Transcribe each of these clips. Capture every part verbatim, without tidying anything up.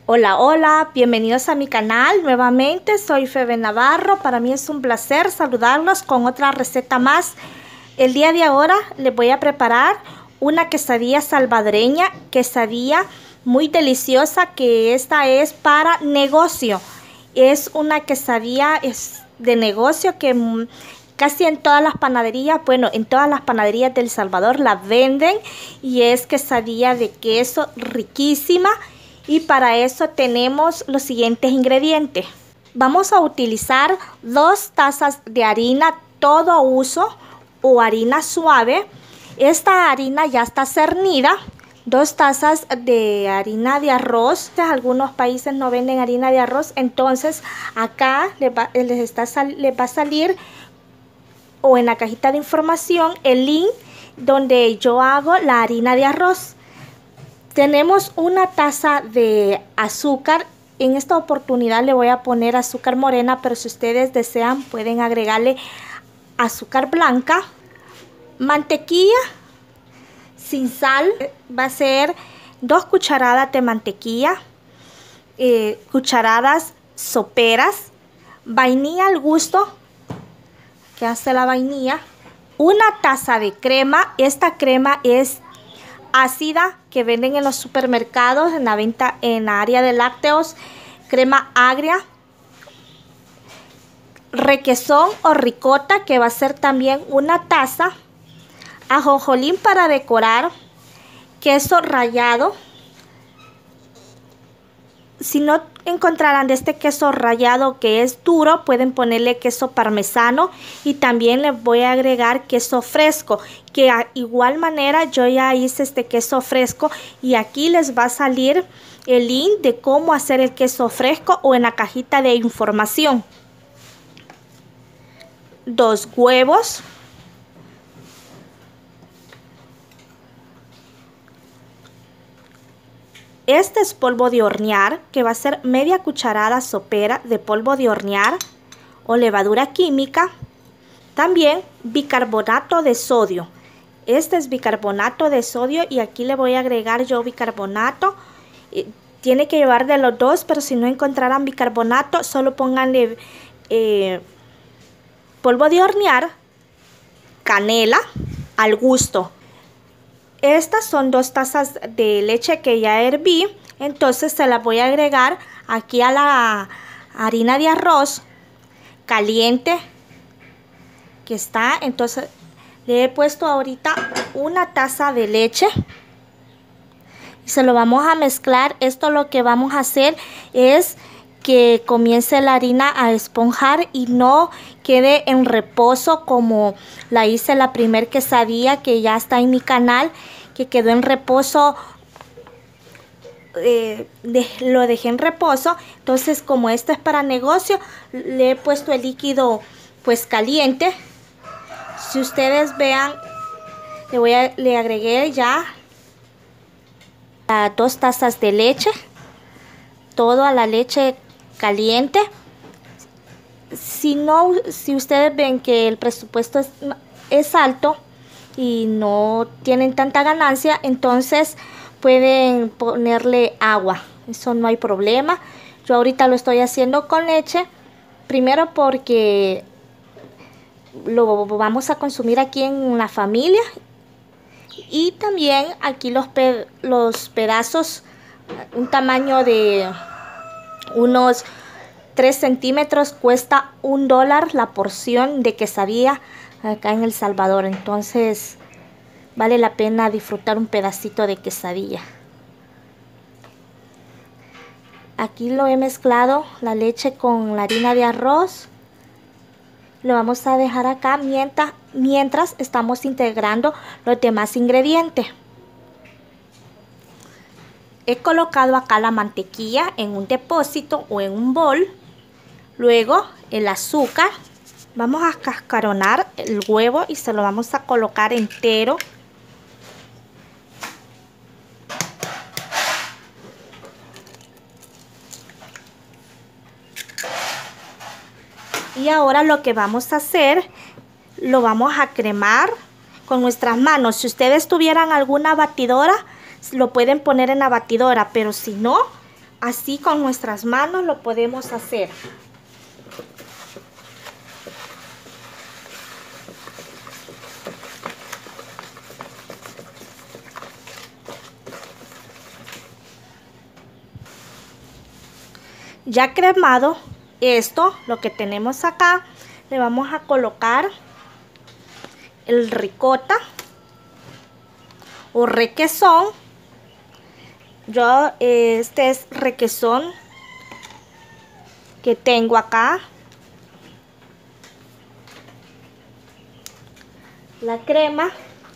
Hola, hola, bienvenidos a mi canal. Nuevamente soy Febe Navarro. Para mí es un placer saludarlos con otra receta más. El día de ahora les voy a preparar una quesadilla salvadoreña, quesadilla muy deliciosa, que esta es para negocio. Es una quesadilla es de negocio que casi en todas las panaderías, bueno, en todas las panaderías del Salvador la venden, y es quesadilla de queso riquísima. Y para eso tenemos los siguientes ingredientes. Vamos a utilizar dos tazas de harina todo uso o harina suave. Esta harina ya está cernida. Dos tazas de harina de arroz. En algunos países no venden harina de arroz, entonces acá les va, les está, les va a salir, o en la cajita de información, el link donde yo hago la harina de arroz. Tenemos una taza de azúcar. En esta oportunidad le voy a poner azúcar morena, pero si ustedes desean pueden agregarle azúcar blanca. Mantequilla sin sal, va a ser dos cucharadas de mantequilla, eh, cucharadas soperas, vainilla al gusto, que hace la vainilla, una taza de crema. Esta crema es ácida, que venden en los supermercados, en la venta, en la área de lácteos, crema agria. Requesón o ricota, que va a ser también una taza. Ajonjolín para decorar. Queso rallado. Si no encontrarán de este queso rallado que es duro, pueden ponerle queso parmesano, y también les voy a agregar queso fresco, que a igual manera yo ya hice este queso fresco, y aquí les va a salir el link de cómo hacer el queso fresco o en la cajita de información. Dos huevos. Este es polvo de hornear, que va a ser media cucharada sopera de polvo de hornear o levadura química. También bicarbonato de sodio. Este es bicarbonato de sodio, y aquí le voy a agregar yo bicarbonato. Tiene que llevar de los dos, pero si no encontrarán bicarbonato, solo pónganle eh, polvo de hornear, canela al gusto. Estas son dos tazas de leche que ya herví, entonces se las voy a agregar aquí a la harina de arroz caliente que está. Entonces le he puesto ahorita una taza de leche y se lo vamos a mezclar. Esto lo que vamos a hacer es que comience la harina a esponjar y no quede en reposo como la hice la primer quesadilla, que ya está en mi canal, que quedó en reposo, eh, de, lo dejé en reposo. Entonces, como esto es para negocio, le he puesto el líquido pues caliente. Si ustedes vean, le voy a, le agregué ya a dos tazas de leche, todo a la leche caliente. Si no, si ustedes ven que el presupuesto es, es alto y no tienen tanta ganancia, entonces pueden ponerle agua, eso no hay problema. Yo ahorita lo estoy haciendo con leche, primero porque lo vamos a consumir aquí en la familia, y también aquí los, pe los pedazos, un tamaño de unos tres centímetros, cuesta un dólar la porción de quesadilla acá en El Salvador. Entonces vale la pena disfrutar un pedacito de quesadilla. Aquí lo he mezclado la leche con la harina de arroz. Lo vamos a dejar acá mientras, mientras estamos integrando los demás ingredientes. He colocado acá la mantequilla en un depósito o en un bol. Luego el azúcar. Vamos a cascaronar el huevo y se lo vamos a colocar entero. Y ahora lo que vamos a hacer, lo vamos a cremar con nuestras manos. Si ustedes tuvieran alguna batidora, lo pueden poner en la batidora, pero si no, Así con nuestras manos lo podemos hacer. Ya cremado esto, lo que tenemos acá, le vamos a colocar el ricota o requesón. Yo este es requesón que tengo acá. La crema.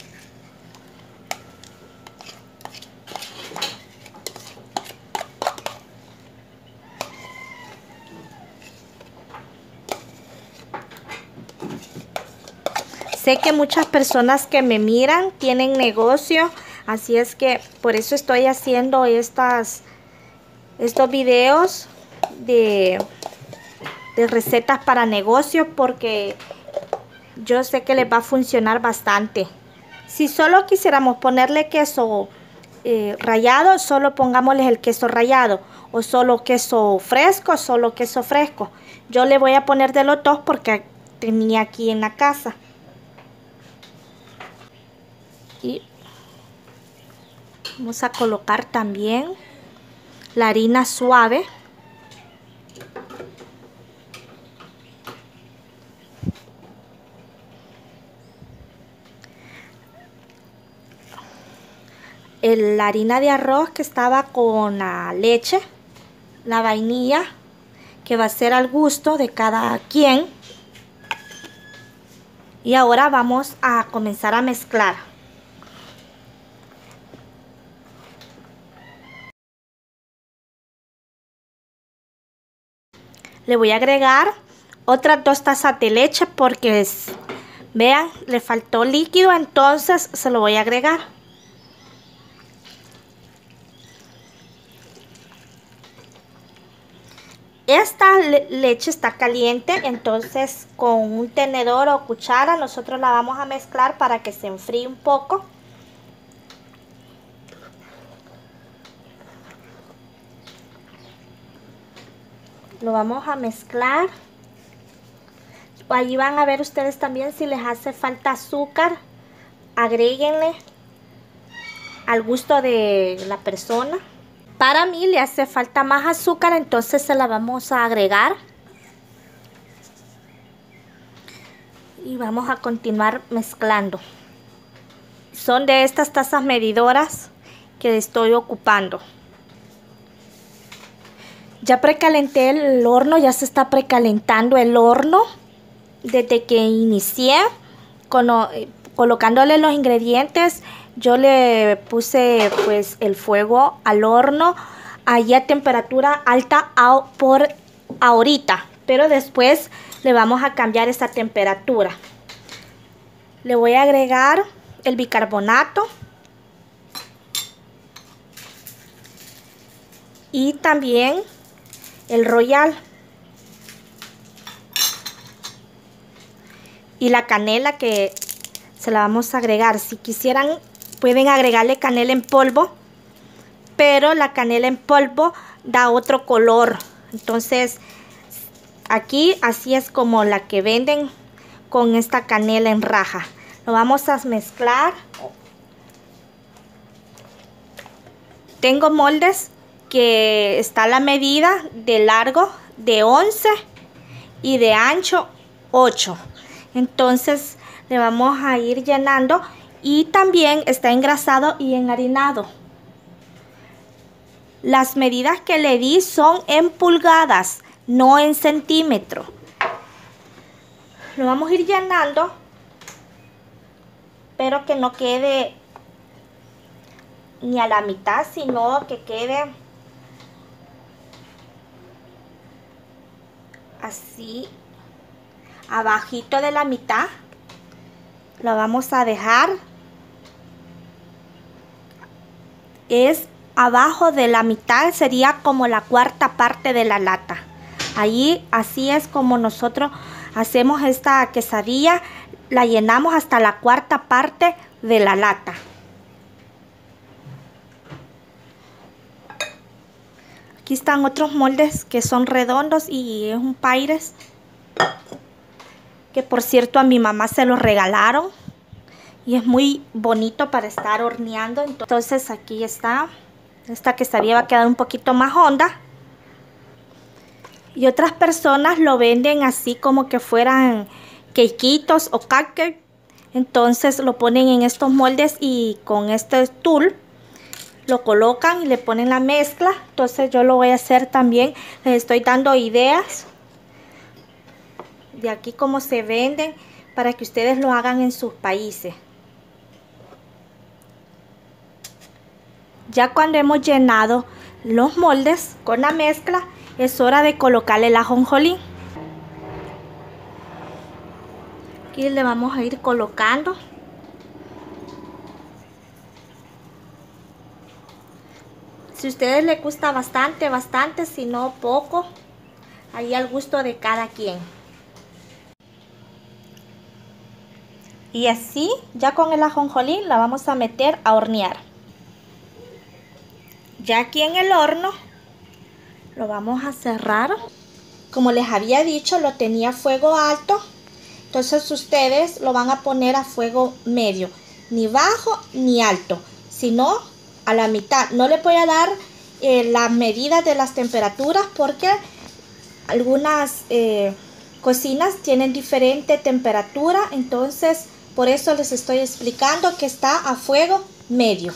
Sé que muchas personas que me miran tienen negocio, así es que por eso estoy haciendo estas, estos videos de, de recetas para negocios, porque yo sé que les va a funcionar bastante. Si solo quisiéramos ponerle queso eh, rallado, solo pongámosle el queso rallado, o solo queso fresco, solo queso fresco. Yo le voy a poner de los dos porque tenía aquí en la casa. Y vamos a colocar también la harina suave. El, la harina de arroz que estaba con la leche, la vainilla, que va a ser al gusto de cada quien. Y ahora vamos a comenzar a mezclar. Le voy a agregar otras dos tazas de leche porque es, vean, le faltó líquido, entonces se lo voy a agregar. Esta le leche está caliente, entonces con un tenedor o cuchara nosotros la vamos a mezclar para que se enfríe un poco. Lo vamos a mezclar. Allí van a ver ustedes también si les hace falta azúcar. Agréguenle al gusto de la persona. Para mí le hace falta más azúcar, entonces se la vamos a agregar. Y vamos a continuar mezclando. Son de estas tazas medidoras que estoy ocupando. Ya precalenté el horno, ya se está precalentando el horno. Desde que inicié con, colocándole los ingredientes, yo le puse pues el fuego al horno ahí a temperatura alta a, por ahorita, pero después le vamos a cambiar esa temperatura. Le voy a agregar el bicarbonato y también el Royal y la canela, que se la vamos a agregar. Si quisieran pueden agregarle canela en polvo, pero la canela en polvo da otro color. Entonces aquí así es como la que venden con esta canela en raja. Lo vamos a mezclar. Tengo moldes que está la medida de largo de once y de ancho ocho. Entonces le vamos a ir llenando, y también está engrasado y enharinado. Las medidas que le di son en pulgadas, no en centímetros. Lo vamos a ir llenando, pero que no quede ni a la mitad, sino que quede así abajito de la mitad. Lo vamos a dejar es abajo de la mitad, sería como la cuarta parte de la lata. Ahí así es como nosotros hacemos esta quesadilla, la llenamos hasta la cuarta parte de la lata. Aquí están otros moldes que son redondos y es un Pyrex, que por cierto a mi mamá se los regalaron y es muy bonito para estar horneando. Entonces aquí está. Esta quesadilla va a quedar un poquito más honda. Y otras personas lo venden así como que fueran quequitos o cupcakes. Entonces lo ponen en estos moldes y con este tool lo colocan y le ponen la mezcla. Entonces yo lo voy a hacer también. Les estoy dando ideas de aquí cómo se venden para que ustedes lo hagan en sus países. Ya cuando hemos llenado los moldes con la mezcla, es hora de colocarle el ajonjolí. Aquí le vamos a ir colocando. Si a ustedes les gusta bastante, bastante, si no poco, ahí al gusto de cada quien. Y así, ya con el ajonjolí, la vamos a meter a hornear. Ya aquí en el horno lo vamos a cerrar. Como les había dicho, lo tenía a fuego alto. Entonces ustedes lo van a poner a fuego medio. Ni bajo ni alto, sino a la mitad. No le voy a dar eh, las medidas de las temperaturas porque algunas eh, cocinas tienen diferente temperatura. Entonces por eso les estoy explicando que está a fuego medio.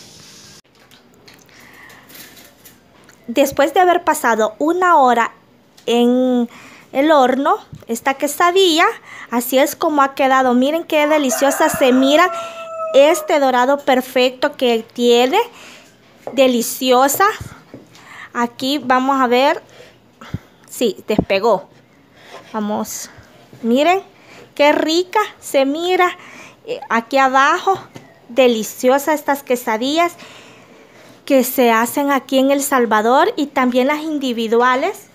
Después de haber pasado una hora en el horno, esta quesadilla, así es como ha quedado. Miren qué deliciosa se mira este dorado perfecto que tiene. Deliciosa. Aquí vamos a ver. Sí, despegó. Vamos. Miren qué rica se mira aquí abajo. Deliciosa estas quesadillas que se hacen aquí en El Salvador, y también las individuales.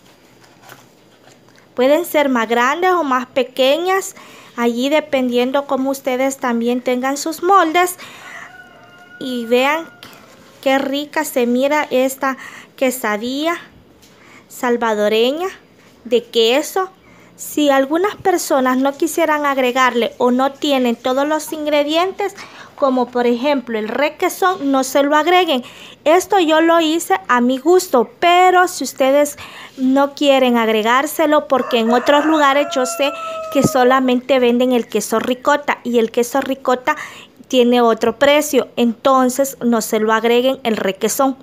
Pueden ser más grandes o más pequeñas, allí dependiendo cómo ustedes también tengan sus moldes. Y vean qué rica se mira esta quesadilla salvadoreña de queso. Si algunas personas no quisieran agregarle o no tienen todos los ingredientes, como por ejemplo el requesón, no se lo agreguen. Esto yo lo hice a mi gusto, pero si ustedes no quieren agregárselo, porque en otros lugares yo sé que solamente venden el queso ricota y el queso ricota tiene otro precio, entonces no se lo agreguen el requesón.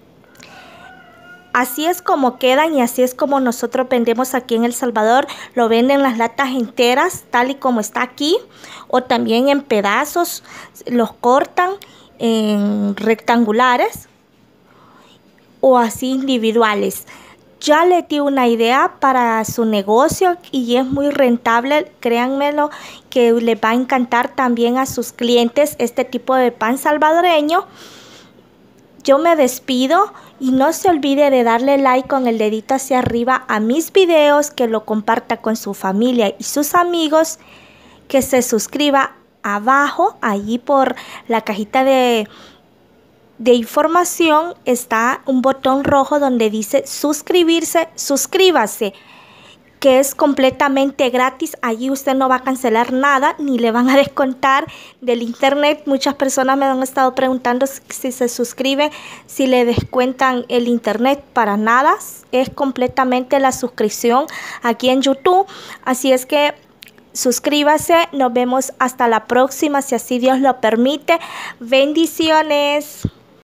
Así es como quedan y así es como nosotros vendemos aquí en El Salvador. Lo venden las latas enteras, tal y como está aquí, o también en pedazos. Los cortan en rectangulares o así individuales. Ya les di una idea para su negocio y es muy rentable. Créanmelo que les va a encantar también a sus clientes este tipo de pan salvadoreño. Yo me despido y no se olvide de darle like con el dedito hacia arriba a mis videos, que lo comparta con su familia y sus amigos, que se suscriba abajo, allí por la cajita de, de información está un botón rojo donde dice suscribirse, suscríbase, que es completamente gratis. Allí usted no va a cancelar nada ni le van a descontar del internet. Muchas personas me han estado preguntando si, si se suscriben, si le descuentan el internet. Para nada, es completamente la suscripción aquí en YouTube. Así es que suscríbase. Nos vemos hasta la próxima, si así Dios lo permite. Bendiciones.